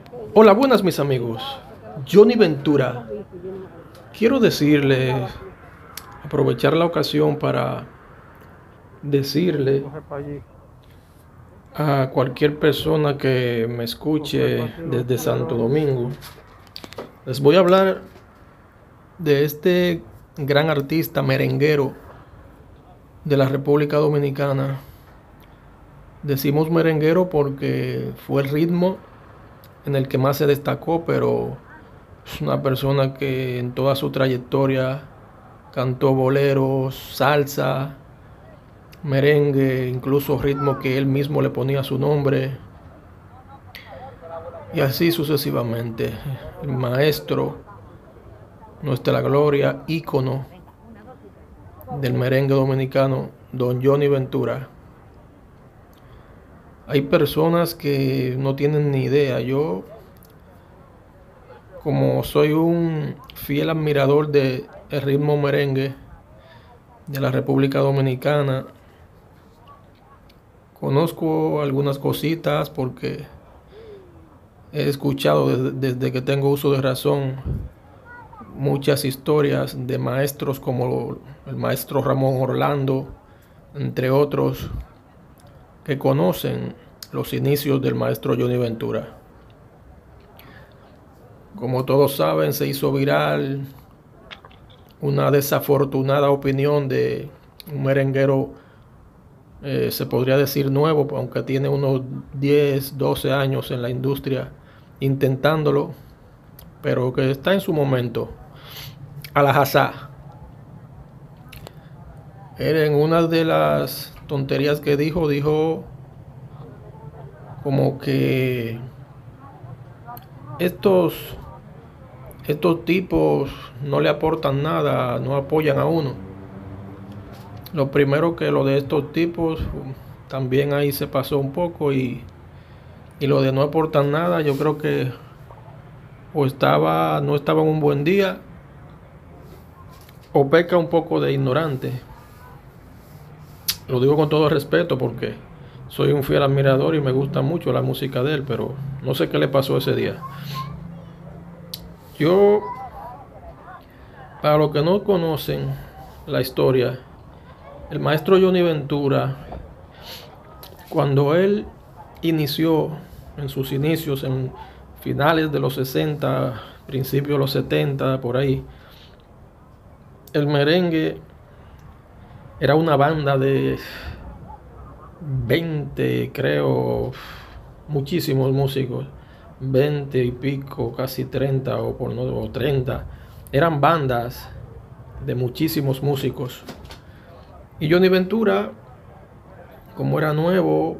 Hola, buenas mis amigos. Johnny Ventura. Quiero decirle, aprovechar la ocasión para decirle a cualquier persona que me escuche desde Santo Domingo, les voy a hablar de este gran artista merenguero de la República Dominicana. Decimos merenguero porque fue el ritmo en el que más se destacó, pero es una persona que en toda su trayectoria cantó boleros, salsa, merengue, incluso ritmo que él mismo le ponía su nombre, y así sucesivamente. El maestro, nuestra gloria, ícono del merengue dominicano, don Johnny Ventura. Hay personas que no tienen ni idea. Yo, como soy un fiel admirador del ritmo merengue de la República Dominicana, conozco algunas cositas porque he escuchado desde que tengo uso de razón muchas historias de maestros como el maestro Ramón Orlando, entre otros, que conocen los inicios del maestro Johnny Ventura. Como todos saben, se hizo viral una desafortunada opinión de un merenguero, se podría decir nuevo, aunque tiene unos 10, 12 años en la industria intentándolo, pero que está en su momento. Alajazá. Él, en una de las tonterías que dijo como que estos tipos no le aportan nada, no apoyan a uno. Lo primero, que lo de estos tipos también ahí se pasó un poco, y lo de no aportan nada, yo creo que o no estaba en un buen día, o peca un poco de ignorante. Lo digo con todo respeto porque soy un fiel admirador y me gusta mucho la música de él, pero no sé qué le pasó ese día. Yo, para los que no conocen la historia, el maestro Johnny Ventura, cuando él inició, en sus inicios, en finales de los 60, principios de los 70, por ahí, el merengue era una banda de 20, creo, muchísimos músicos, 20 y pico, casi 30 o 30. Eran bandas de muchísimos músicos. Y Johnny Ventura, como era nuevo,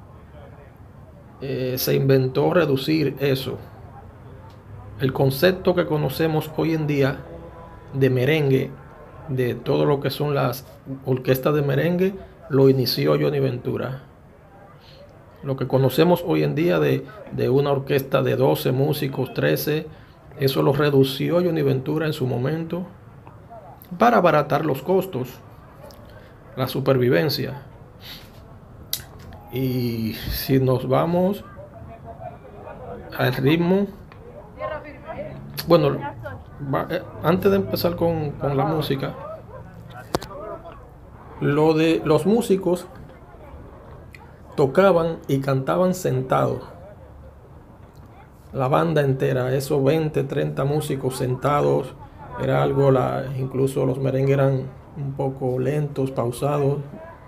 se inventó reducir eso. El concepto que conocemos hoy en día de merengue, de todo lo que son las orquestas de merengue, lo inició Johnny Ventura. Lo que conocemos hoy en día de una orquesta de 12 músicos, 13, eso lo redució Johnny Ventura en su momento para abaratar los costos, la supervivencia. Y si nos vamos al ritmo, bueno, antes de empezar con la música, lo de los músicos tocaban y cantaban sentados. La banda entera, esos 20, 30 músicos sentados, era algo, incluso los merengues eran un poco lentos, pausados.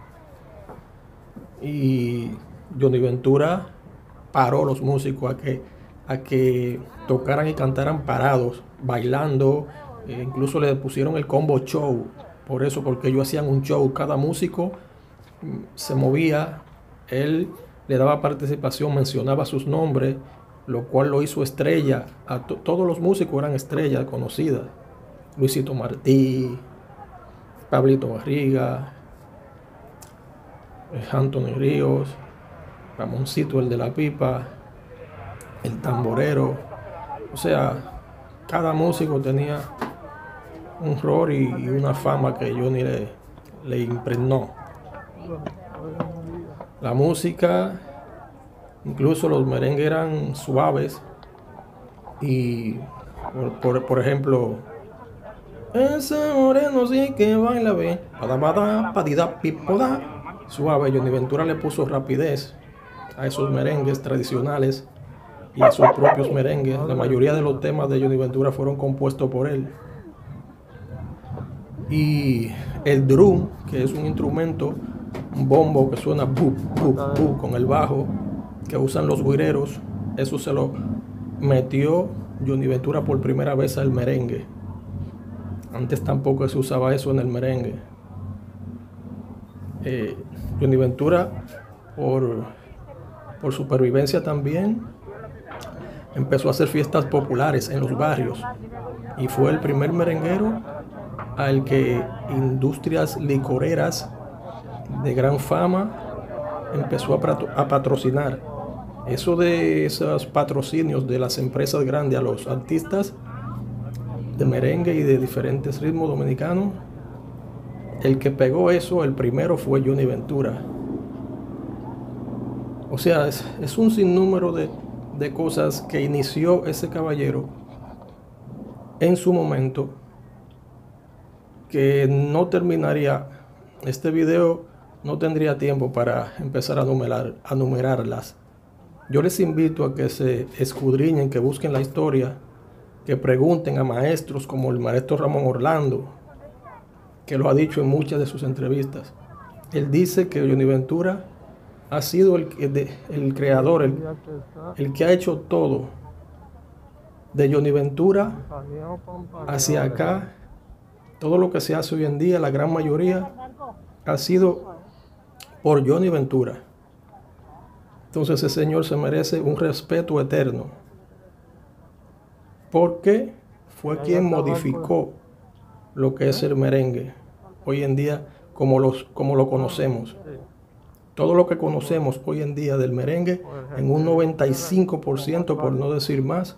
Y Johnny Ventura paró los músicos a que tocaran y cantaran parados, bailando. Incluso le pusieron el combo show, por eso, porque ellos hacían un show, cada músico se movía, él le daba participación, mencionaba sus nombres, lo cual lo hizo estrella. Todos los músicos eran estrellas conocidas: Luisito Martí, Pablito Barriga, Anthony Ríos, Ramoncito el de la pipa, el tamborero. O sea, cada músico tenía un rol y una fama que Johnny le impregnó. La música, incluso los merengues eran suaves, Y por ejemplo, ese moreno sí que baila bien, padabada, padida, pipoda. Suave, Johnny Ventura le puso rapidez a esos merengues tradicionales y a sus propios merengues. La mayoría de los temas de Johnny Ventura fueron compuestos por él. Y el drum, que es un instrumento, un bombo que suena bu, bu, bu, con el bajo, que usan los güireros, eso se lo metió Johnny Ventura por primera vez al merengue. Antes tampoco se usaba eso en el merengue. Johnny Ventura, por supervivencia también, empezó a hacer fiestas populares en los barrios y fue el primer merenguero al que industrias licoreras de gran fama empezó a patrocinar. Eso de esos patrocinios de las empresas grandes a los artistas de merengue y de diferentes ritmos dominicanos, el que pegó eso, el primero, fue Johnny Ventura. O sea, es un sinnúmero de cosas que inició ese caballero en su momento, que no terminaría. Este video no tendría tiempo para empezar a numerarlas. Yo les invito a que se escudriñen, que busquen la historia, que pregunten a maestros como el maestro Ramón Orlando, que lo ha dicho en muchas de sus entrevistas. Él dice que Johnny Ventura ha sido el creador, el que ha hecho todo. De Johnny Ventura hacia acá, todo lo que se hace hoy en día, la gran mayoría, ha sido por Johnny Ventura. Entonces ese señor se merece un respeto eterno, porque fue quien modificó lo que es el merengue hoy en día como lo conocemos. Todo lo que conocemos hoy en día del merengue, en un 95%, por no decir más,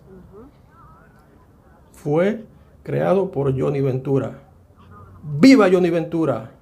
fue creado por Johnny Ventura. ¡Viva Johnny Ventura!